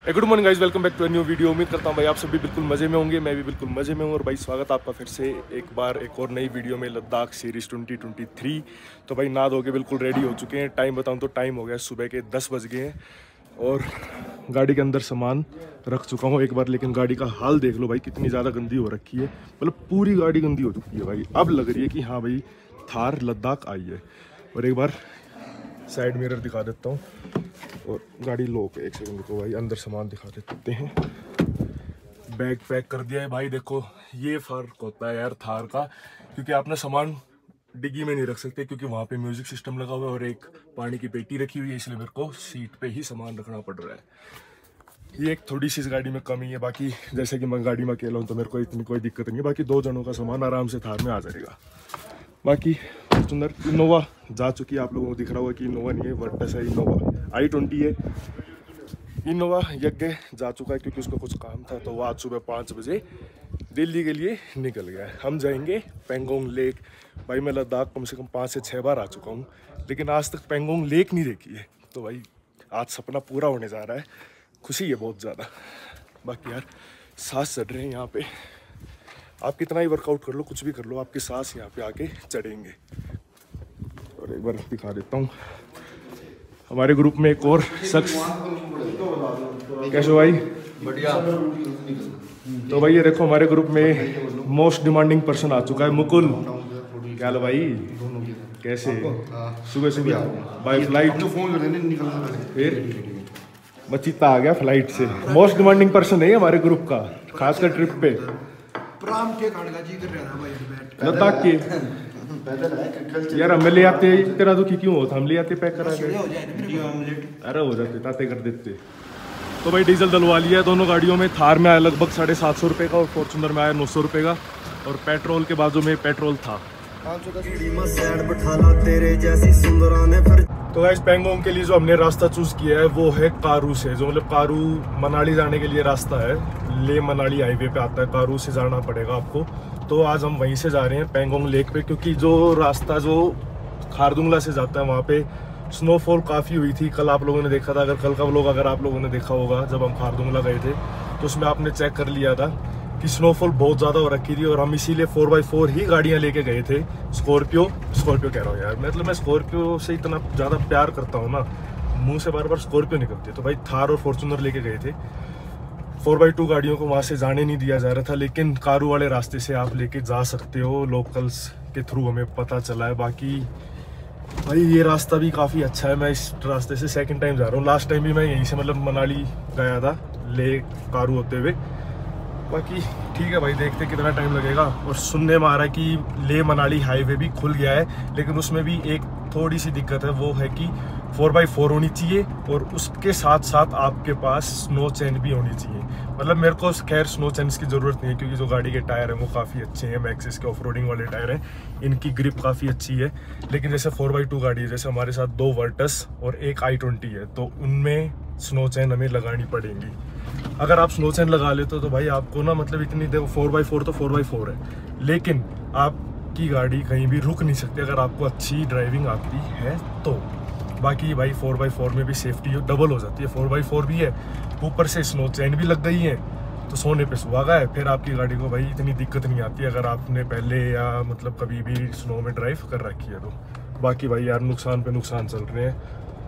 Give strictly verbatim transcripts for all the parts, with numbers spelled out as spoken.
Good morning guys, welcome back to a new video. उम्मीद करता हूँ भाई आप सभी बिल्कुल मजे में होंगे, मैं भी बिल्कुल मजे में हूँ। और भाई स्वागत आपका फिर से एक बार एक और नई वीडियो में Ladakh series twenty twenty three. तो भाई नहा धो के बिल्कुल रेडी हो चुके हैं। टाइम बताऊँ तो टाइम हो गया सुबह के दस बज गए हैं और गाड़ी के अंदर सामान रख चुका हूँ एक बार। लेकिन गाड़ी का हाल देख लो भाई, कितनी ज़्यादा गंदी हो रखी है। मतलब पूरी गाड़ी गंदी हो चुकी है भाई। अब लग रही है कि हाँ भाई थार लद्दाख आई है। और एक बार साइड मिरर दिखा देता हूँ और गाड़ी लॉक है। एक सेकंड को भाई अंदर सामान दिखा देते हैं। बैग पैक कर दिया है भाई। देखो ये फ़र्क होता है यार थार का, क्योंकि आप ना सामान डिग्गी में नहीं रख सकते क्योंकि वहाँ पे म्यूजिक सिस्टम लगा हुआ है और एक पानी की पेटी रखी हुई है, इसलिए मेरे को सीट पे ही सामान रखना पड़ रहा है। ये एक थोड़ी सी इस गाड़ी में कमी है। बाकी जैसे कि मैं गाड़ी में अकेला हूँ तो मेरे को इतनी कोई दिक्कत नहीं है। बाकी दो जनों का सामान आराम से थार में आ जाएगा। बाकी फॉर्च्यूनर इनोवा जा चुकी है, आप लोगों को दिख रहा होगा कि इनोवा नहीं है, वर्टस है। इनोवा आई ट्वेंटी है। इनोवा यज्ञ जा चुका है क्योंकि उसका कुछ काम था, तो वो आज सुबह पाँच बजे दिल्ली के लिए निकल गया है। हम जाएंगे पेंगोंग लेक। भाई मैं लद्दाख कम से कम पाँच से छः बार आ चुका हूँ, लेकिन आज तक पेंगोंग लेक नहीं देखी है। तो भाई आज सपना पूरा होने जा रहा है, खुशी है बहुत ज़्यादा। बाकी यार सांस चढ़ रहे हैं यहाँ पे। आप कितना ही वर्कआउट कर लो, कुछ भी कर लो, आपकी सांस यहाँ पे आके चढ़ेंगे। और एक बार दिखा देता हूँ हमारे ग्रुप में एक और शख्स। कैसे भाई? बढ़िया। तो भाई ये देखो हमारे ग्रुप में मोस्ट डिमांडिंग पर्सन आ चुका है, मुकुल। क्या लो भाई, कैसे? सुबह सुबह बाय फ्लाइट फोन कर देने निकल। फिर बचीता आ गया फ्लाइट से। मोस्ट डिमांडिंग पर्सन है हमारे ग्रुप का, खासकर ट्रिप पे। प्राम के खाने का जी कर रहा था भाई बैठ लद्दाख के यार हमें ले आते, तेरा दुखी क्यों होता? हम ले आते पैक करा के। अरे हो जाते ताते कर देते। तो भाई डीजल डलवा लिया है दोनों गाड़ियों में। थार में आया लगभग साढ़े सात सौ रुपये का और फॉर्च्यूनर में आया नौ सौ रुपये का। और पेट्रोल के बाजू में पेट्रोल था। तो गाइस पेंगोंग के लिए जो हमने रास्ता चूज किया है वो है कारू से, जो मतलब कारू मनाली जाने के लिए रास्ता है। ले मनाली हाईवे पे आता है, कारू से जाना पड़ेगा आपको। तो आज हम वहीं से जा रहे हैं पेंगोंग लेक पे, क्योंकि जो रास्ता जो खारदुंगला से जाता है वहाँ पे स्नोफॉल काफ़ी हुई थी। कल आप लोगों ने देखा था, अगर कल का व्लॉग अगर आप लोगों ने देखा होगा जब हम खारदुंगला गए थे तो उसमें आपने चेक कर लिया था कि स्नोफॉल बहुत ज़्यादा हो रखी थी। और हम इसीलिए फोर बाई फोर ही गाड़ियाँ लेके गए थे। स्कॉर्पियो स्कॉर्पियो कह रहा हूँ यार, मतलब मैं स्कॉर्पियो से इतना ज़्यादा प्यार करता हूँ ना, मुंह से बार बार स्कॉर्पियो निकलती है। तो भाई थार और फॉर्च्यूनर लेके गए थे। फोर बाई टू गाड़ियों को वहाँ से जाने नहीं दिया जा रहा था, लेकिन कारू वाले रास्ते से आप लेके जा सकते हो। लोकल्स के थ्रू हमें पता चला है। बाकी भाई ये रास्ता भी काफ़ी अच्छा है। मैं इस रास्ते से सेकंड टाइम जा रहा हूँ। लास्ट टाइम भी मैं यहीं से मतलब मनाली गया था ले कारू होते हुए। बाकी ठीक है भाई, देखते कितना टाइम लगेगा। और सुनने में आ रहा है कि ले मनाली हाईवे भी खुल गया है, लेकिन उसमें भी एक थोड़ी सी दिक्कत है, वो है कि फोर बाई फोर होनी चाहिए और उसके साथ साथ आपके पास स्नो चेन भी होनी चाहिए। मतलब मेरे को खैर स्नो चेन की ज़रूरत नहीं है क्योंकि जो गाड़ी के टायर हैं वो काफ़ी अच्छे हैं, मैक्सिस के ऑफ रोडिंग वाले टायर हैं, इनकी ग्रिप काफ़ी अच्छी है। लेकिन जैसे फोर बाई टू गाड़ी है, जैसे हमारे साथ दो वर्टस और एक आई ट्वेंटी है, तो उनमें स्नो चेन हमें लगानी पड़ेगी। अगर आप स्नो चेन लगा लेते हो तो भाई आपको ना मतलब इतनी देखो फोर बाई फोर तो फोर बाई फोर है, लेकिन आपकी गाड़ी कहीं भी रुक नहीं सकती अगर आपको अच्छी ड्राइविंग आती है तो। बाकी भाई फोर बाई फोर में भी सेफ्टी डबल हो जाती है। फोर बाई फोर भी है, ऊपर से स्नो चेन भी लग गई है, तो सोने पे सुहागा है। फिर आपकी गाड़ी को भाई इतनी दिक्कत नहीं आती अगर आपने पहले या मतलब कभी भी स्नो में ड्राइव कर रखी है तो। बाकी भाई यार नुकसान पे नुकसान चल रहे हैं।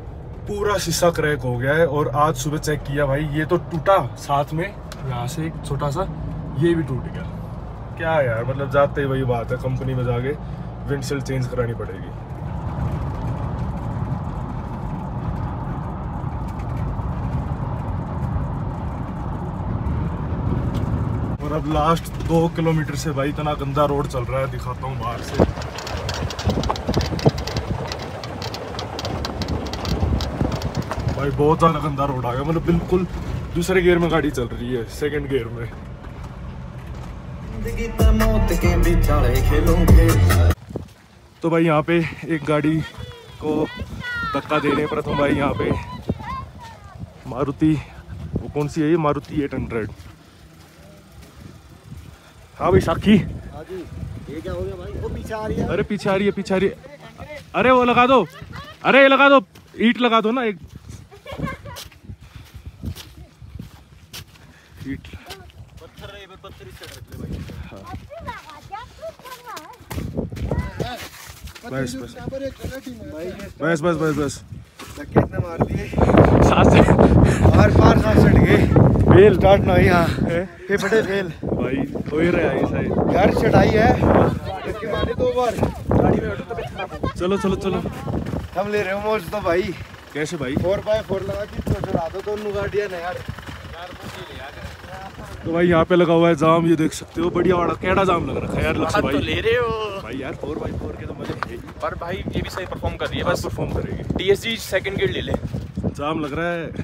पूरा शीशा क्रैक हो गया है और आज सुबह चेक किया भाई ये तो टूटा, साथ में यहाँ से एक छोटा सा ये भी टूट गया। क्या यार, मतलब जाते ही वही बात है, कंपनी में जाके विंडशील्ड चेंज करानी पड़ेगी। और अब लास्ट दो किलोमीटर से भाई इतना गंदा रोड चल रहा है, दिखाता हूँ बाहर से। भाई बहुत ज़्यादा गंदा रोड आ गया, मतलब बिल्कुल दूसरे गियर में गाड़ी चल रही है, सेकंड गियर में। तो भाई यहाँ पे एक गाड़ी को धक्का दे रहे हैं प्रथम भाई। यहाँ पे मारुति, वो कौन सी है ये? Maruti eight hundred. हाँ भाई साखी। हाँ जी, ये क्या हो गया भाई? वो पीछे आ रही है। अरे पीछे आ रही है, पीछे आ रही है। अरे वो लगा दो, अरे ये लगा दो, ईंट लगा दो ना एक। सीट पत्थर है, पत्थर इस साइड रख ले भाई। बस बस भाई बस बस बस बस धक्के इतने मार दिए, सांस बार बार सांस चढ़ गए। फेल स्टार्ट ना हुई। हाँ ये बड़े फेल भाई हो ही रहा है ऐसा यार, चढ़ाई है, धक्के मारे दो बार गाड़ी में। बैठो तो चलो चलो चलो हम ले रहे हो मौज तो भाई। कैसे भाई? फोर बाय फोर लगा के तो चढ़ा दो दोनों गाड़ियां ना यार। तो भाई यहाँ पे लगा हुआ है जाम, ये देख सकते हो, बढ़िया वाला कैडा जाम लग रखा है यार लक्ष्य भाई। तो ले रहे हो भाई यार फोर बाई फोर के तो मजे है ही। पर भाई ये भी सही परफॉर्म कर रही है, बस बस परफॉर्म करेगी। टीएसजी सेकंड गियर ले ले। जाम लग रहा है।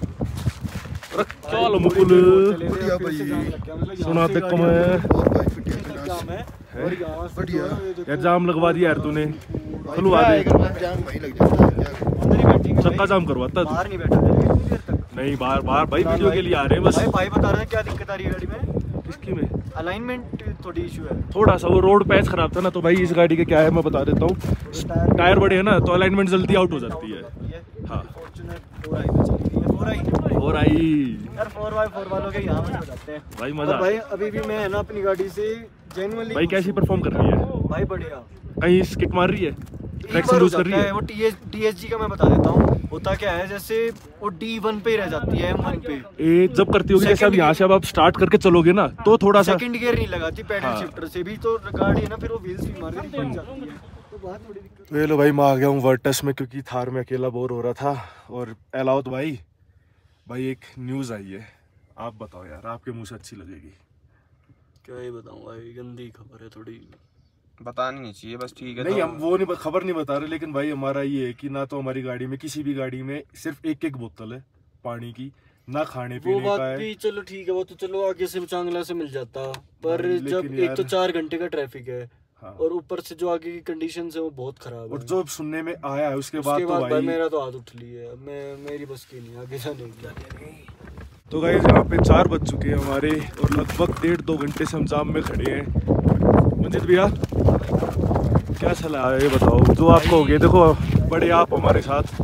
चलो मुकुल बढ़िया भाई, सुनाते कम है और भाई बढ़िया बढ़िया यार, जाम लगवा दिया यार तूने। खुलवा दे, जाम भाई लग जाता है। चक्का जाम करवाता तू। बाहर नहीं बैठा देर तक। नहीं बार बार भाई वीडियो के लिए आ रहे हैं बस। भाई भाई बता रहे हैं क्या दिक्कत आ रही है गाड़ी में। किसकी में? अलाइनमेंट थोड़ी इशू है। थोड़ा सा वो रोड पैच खराब था ना, तो भाई इस गाड़ी के क्या है मैं बता देता हूँ। टायर बड़े हैं ना तो अलाइनमेंट जल्दी आउट हो जाती है। हाँ फोर आई पे चली गई है, फोर आई। और आई यार फोर बाय फोर वालों के यहाँ मजे हो जाते हैं भाई, और मजा। भाई अभी भी मैं है ना अपनी गाड़ी से जेन्युइनली भाई कैसी परफॉर्म कर रही है? भाई बढ़िया। कहीं स्किट मार रही है, एक ट्रैक्शन बार हो लूज कर रही जाता है? वो टीएस टीएसजी का मैं बता देता हूँ। होता क्या है, जैसे वो डी वन पे ही रह जाती है, एम वन पे। ए, जब करती होगी जैसे अब Second यहाँ से अब आप स्टार्ट करके चलोगे ना तो थोड़ा सा सेकंड गियर नहीं लगाती पैडल हाँ। शिफ्टर से भी, तो गाड़ी है ना फिर वो व्हील्स भी मार के फट जाती है, तो बहुत बड़ी दिक्कत। वे लो भाई, मैं आ गया हूँ वर्टस में क्योंकि थार में अकेला बोर हो रहा था। और अलाउत भाई भाई एक न्यूज़ आई है, आप बताओ यार, आपके मुंह से अच्छी लगेगी। क्या ही बताऊं भाई, गंदी खबर है थोड़ी। बतानी नहीं चाहिए, बस ठीक है। नहीं तो हम वो नहीं खबर नहीं बता रहे, लेकिन भाई हमारा ये है कि ना तो हमारी गाड़ी में, किसी भी गाड़ी में सिर्फ एक एक बोतल है पानी की, ना खाने वो पीने बात का है। भी चलो ठीक है, वो तो चलो आगे से चांगला से मिल जाता, पर हाँ, जब लेकिन एक तो यार- चार घंटे का ट्रैफिक है हाँ। और ऊपर से जो आगे की कंडीशन है वो बहुत खराब और है। जो सुनने में आया है उसके बाद उसके तो बाद भाई, भाई मेरा तो हाथ उठ ली है, अब मैं मेरी बस की नहीं आगे जाने की। तो गाइस यहाँ पे चार बज चुके हैं हमारे और लगभग डेढ़ दो घंटे से हम जाम में खड़े हैं। मंजित भैया क्या सलाह है ये बताओ, जो आप कहोगे। देखो बड़े आप हमारे साथ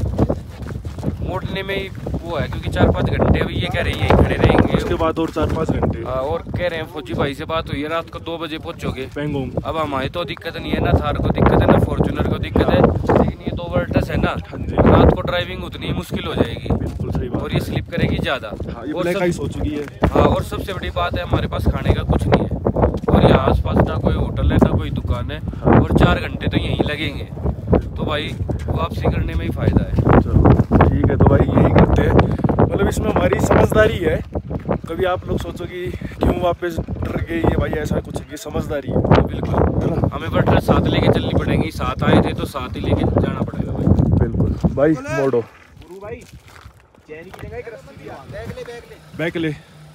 मोड़ने में वो है, क्योंकि चार पाँच घंटे अभी ये कह रहे हैं यहीं खड़े रहेंगे। उसके बाद और चार पाँच घंटे हाँ, और कह रहे हैं फौजी भाई से बात हुई है, रात को दो बजे पहुंचोगे। पेंगोंग। अब हमारी तो दिक्कत नहीं है ना, थार को दिक्कत है ना फॉर्च्यूनर को दिक्कत है, लेकिन ये दो वर्टस है ना, रात को ड्राइविंग उतनी ही मुश्किल हो जाएगी बिल्कुल सही बात। और ये स्लिप करेगी ज़्यादा। हाँ, ये और ब्लैक सब- आइस हो चुकी है। हाँ, और सबसे बड़ी बात है हमारे पास खाने का कुछ नहीं है और यहाँ आसपास ना कोई होटल है ना कोई दुकान है, और चार घंटे तो यहीं लगेंगे, तो भाई वापसी करने में ही फायदा है। चलो ठीक है, तो भाई यही करते हैं। मतलब इसमें हमारी समझदारी है। कभी आप लोग सोचोगे क्यों वापस डर गए, ये भाई ऐसा कुछ, ये समझदारी है। तो बिल्कुल हमें बट साथ लेके चलनी पड़ेगी, साथ आए थे तो साथ ही लेके जाना पड़ेगा भाई। बिल्कुल भाई, मोड़ो भाई चैन की जगह एक रस्सी दिया, बैग ले बैग ले बैक ले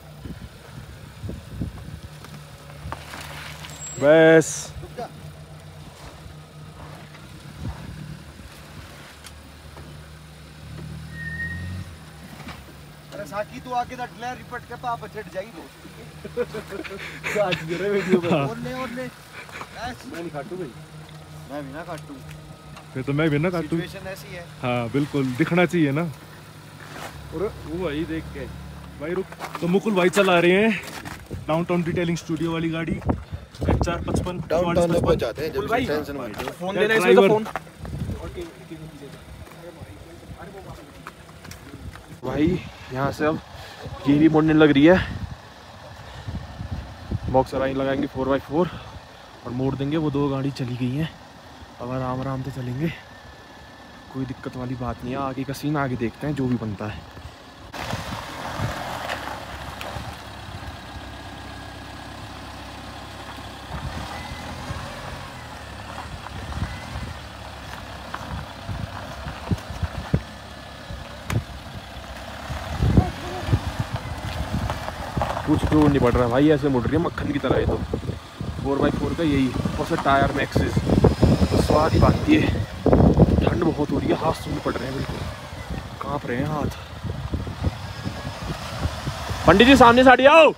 बस। अरे साकी तू आगे दा डलर रिपट के पाप छट जाई दो आज गिरे वीडियो में। और ले और ले मैं नहीं काटू भाई, मैं भी ना काटूं, फिर तो मैं भी ना काटूं। सिचुएशन ऐसी है। हाँ बिल्कुल, दिखना चाहिए ना। और वो भाई देख के भाई रुक, तो मुकुल भाई चला रहे हैं डाउनटाउन डिटेलिंग स्टूडियो वाली गाड़ी एच चार पचपन डाउनटाउन में पहुंच जाते हैं जब से टेंशन मत लो। फोन यार, देना इसमें तो driver- फोन। भाई यहाँ से अब गिरी मोड़ने लग रही है, बॉक्सर लाइन लगाएंगे फोर बाई फोर और मोड़ देंगे। वो दो गाड़ी चली गई हैं, अब आराम आराम से चलेंगे, कोई दिक्कत वाली बात नहीं है। आगे का सीन आगे देखते हैं जो भी बनता है। कुछ जोर नहीं पड़ रहा भाई, ऐसे मुड़ रही है मक्खन की तरह। ये तो फोर बाई फोर का यही, और से टायर में एक्सेस तो स्वाद ही बात है। ठंड बहुत हो रही है, हाथ सूख पड़ रहे हैं, बिल्कुल कांप रहे हैं हाथ। पंडित जी सामने साड़ी आओ।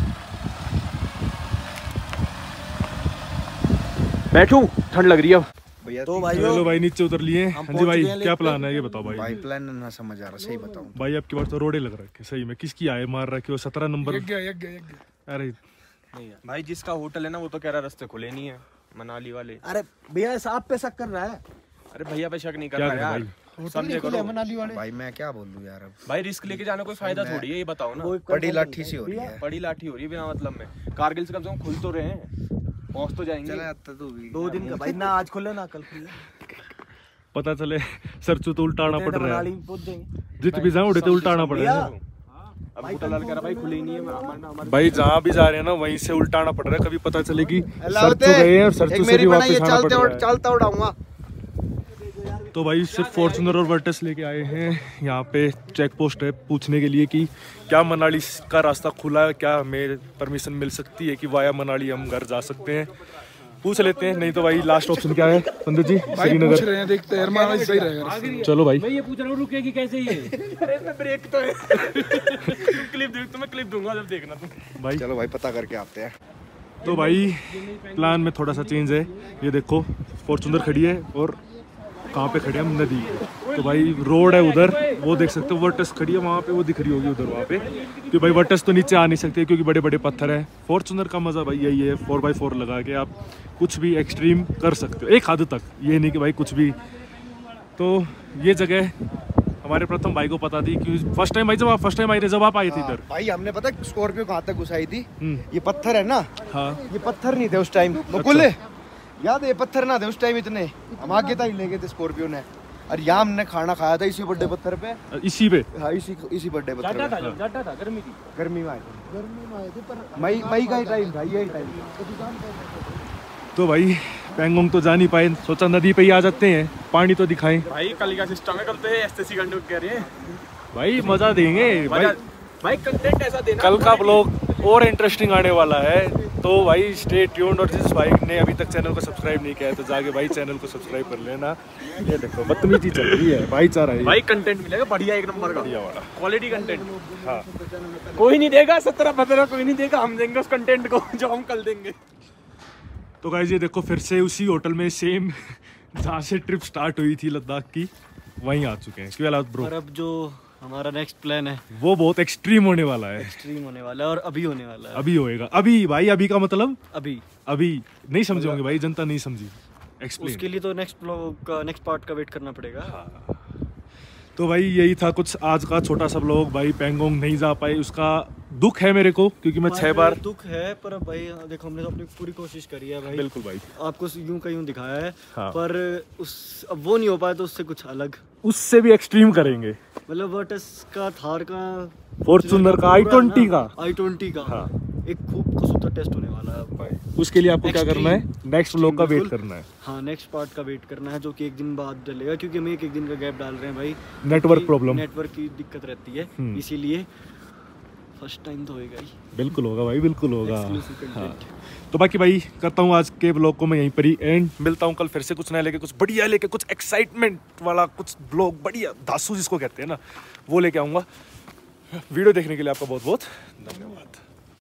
बैठूं, ठंड लग रही है अब। भैया तो भाई चलो भाई नीचे उतर लिए। हम हाँ जी पहुंच भाई, गए हैं क्या लेक पे। प्लान है ये बताओ भाई। भाई प्लान ना समझ आ रहा, सही बताऊं भाई आपकी बात तो रोडे लग रखे सही में, किसकी आए मार रखे हो सत्रह नंबर। अरे भाई जिसका होटल है ना वो तो कह रहा रास्ते खुले नहीं है मनाली वाले। अरे भैया आप पे शक कर रहा है। अरे भैया पे शक नहीं कर क्या रहा करें यार, भाई? समझे करो मनाली वाले भाई। मैं क्या बोल दूं यार, अब भाई रिस्क लेके जाना कोई फायदा थोड़ी है, ये बताओ ना। बड़ी लाठी सी हो रही है। बड़ी लाठी हो रही है बिना मतलब में। कारगिल से कम से कम खुल तो रहे हैं, पहुंच तो जाएंगे। चला आता तू भी दो दिन का भाई, ना आज खुले ना कल खुले। पता चले सरचू तो उल्टा आना पड़ रहा मनाली है, में पहुंच जाएंगे। जित भी जाऊं उड़े तो उल्टा आना पड़ रहा है। अब होटल कह रहा भाई खुले ही नहीं है हमारे- हमारे- भाई जहाँ भी जा रहे हैं ना वहीं से उल्टा आना पड़ रहा है, कभी पता चले कि अल्लाह सरचू गए हैं और सरचू एक से मेरी भी बनाई वापस है, आना पड़ चलते रहा और है। चलता उड़ाऊंगा। तो भाई सिर्फ फॉर्चुनर और वर्टस लेके आए हैं यहाँ पे, चेक पोस्ट है पूछने के लिए कि क्या मनाली का रास्ता खुला है, क्या हमें परमिशन मिल सकती है कि वाया मनाली हम घर जा सकते हैं। पूछ लेते हैं, नहीं तो भाई लास्ट ऑप्शन क्या है पंडित जी? श्रीनगर रहे हैं, देखते हैं मनाली सही रहेगा। चलो भाई। मैं ये पूछ रहा हूँ रुकेगी कैसे ये? अरे इसमें ब्रेक तो है। क्लिप देख, तुम्हें क्लिप दूंगा जब देखना तुम। भाई चलो भाई पता करके आते हैं। तो भाई प्लान में थोड़ा सा चेंज है, ये देखो फॉर्चुनर खड़ी है और कहाँ पे खड़ी है हम, नदी। तो भाई रोड है उधर, वो देख सकते हो। वर्टस खड़ी है वहाँ पे, वो दिख रही होगी उधर वहाँ पे, क्योंकि भाई वर्टस तो नीचे आ नहीं सकते क्योंकि बड़े बड़े पत्थर है। फॉर्चुनर का मज़ा भाई यही है, फोर बाई फोर लगा के आप कुछ भी एक्सट्रीम कर सकते हो एक हद तक, ये नहीं कि भाई कुछ भी। तो ये जगह हमारे प्रथम भाई को पता थी कि फर्स्ट टाइम भाई जब आप फर्स्ट टाइम आए थे, जब आप आए थे इधर। भाई हमने पता स्कॉर्पियो कहाँ तक घुसाई थी, हम्म। ये पत्थर है ना, हाँ ये पत्थर नहीं थे उस टाइम मुकुल, याद है? ये पत्थर ना थे उस टाइम इतने, हम आगे तक ले गए थे स्कॉर्पियो ने। और यहाँ हमने खाना खाया था इसी बड़े पत्थर पे, इसी पे। हाँ इसी इसी बड़े पत्थर जाटा था पे। जब जाटा था गर्मी की। गर्मी में आए थे, गर्मी में आए थे पर मई मई का ही टाइम था, यही टाइम। तो भाई पैंगोंग तो जा नहीं पाए, सोचा नदी पे ही आ जाते हैं, पानी तो दिखाएं। भाई कल का सिस्टम है, कल तो एसटीसी घंटे कह रहे हैं भाई मजा देंगे भाई, भाई कंटेंट ऐसा देना। कल का ब्लॉग और इंटरेस्टिंग आने वाला है। तो भाई स्टे ट्यून्ड, और जिस भाई ने अभी तक चैनल को सब्सक्राइब नहीं किया है तो जाके भाई चैनल को सब्सक्राइब कर लेना। ये देखो बदतमीजी चल रही है, भाईचारा है भाई कंटेंट मिलेगा बढ़िया, एक नंबर का बढ़िया वाला। Quality content. हाँ कोई नहीं देगा सत्रह पंद्रह, कोई नहीं देगा, हम देंगे उस कंटेंट को जो हम कल देंगे। तो गाइस ये देखो फिर से उसी होटल में सेम जहाँ से ट्रिप स्टार्ट हुई थी लद्दाख की, वहीं आ चुके हैं। क्यों ब्रो? और अब जो हमारा नेक्स्ट प्लान है वो बहुत एक्सट्रीम होने वाला है, एक्सट्रीम होने वाला है और अभी होने वाला है। अभी होएगा। अभी भाई, अभी का मतलब अभी अभी नहीं समझे होंगे भाई, जनता नहीं समझी। एक्सप्लेन। उसके लिए तो नेक्स्ट ब्लॉग का नेक्स्ट पार्ट का वेट करना पड़ेगा। तो भाई यही था कुछ आज का छोटा सा ब्लॉग। भाई पैंगोंग नहीं जा पाए, उसका दुख है मेरे को, क्योंकि मैं छह बार। दुख है पर अब भाई देखो हमने तो अपनी पूरी कोशिश करी है भाई। बिल्कुल भाई, आपको यूं का यूं दिखाया है। हाँ। पर उस अब वो नहीं हो पाया तो उससे कुछ अलग, उससे भी एक्सट्रीम करेंगे। मतलब वर्टस का, थार का, फॉर्चूनर का, आई ट्वेंटी का, आई ट्वेंटी का हाँ। एक खूब खूबसूरत टेस्ट होने वाला है भाई। उसके लिए आपको क्या करना है? Extreme, नेक्स्ट ब्लॉग का वेट बिल्कुल। करना है। हाँ नेक्स्ट पार्ट का वेट करना है, जो कि एक दिन बाद डलेगा, क्योंकि हम एक एक दिन का गैप डाल रहे हैं भाई। नेटवर्क प्रॉब्लम, नेटवर्क की दिक्कत रहती है, हम्म। इसीलिए फर्स्ट टाइम तो होएगा ही। बिल्कुल होगा भाई, बिल्कुल होगा। Exclusive content। हाँ। तो बाकी भाई करता हूँ आज के ब्लॉग को मैं यहीं पर ही एंड। मिलता हूँ कल फिर से कुछ नया लेके, कुछ बढ़िया लेके, कुछ एक्साइटमेंट वाला कुछ ब्लॉग, बढ़िया धांसू जिसको कहते हैं ना, वो लेके आऊँगा। वीडियो देखने के लिए आपका बहुत बहुत धन्यवाद।